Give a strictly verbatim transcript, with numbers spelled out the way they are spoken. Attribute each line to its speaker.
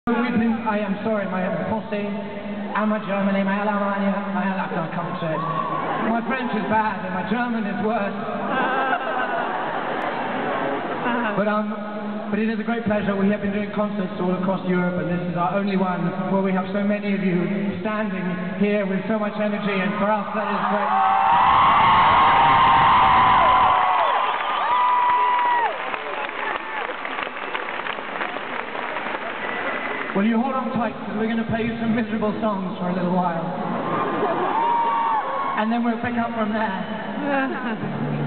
Speaker 1: We've been, I am sorry, my Posse, and my Germany, my Alemania, my I can't concentrate. My French is bad and my German is worse. But um, but it is a great pleasure. We have been doing concerts all across Europe, and this is our only one where we have so many of you standing here with so much energy, and for us that is great. Well, you hold on tight, because we're going to play you some miserable songs for a little while. And then we'll pick up from there.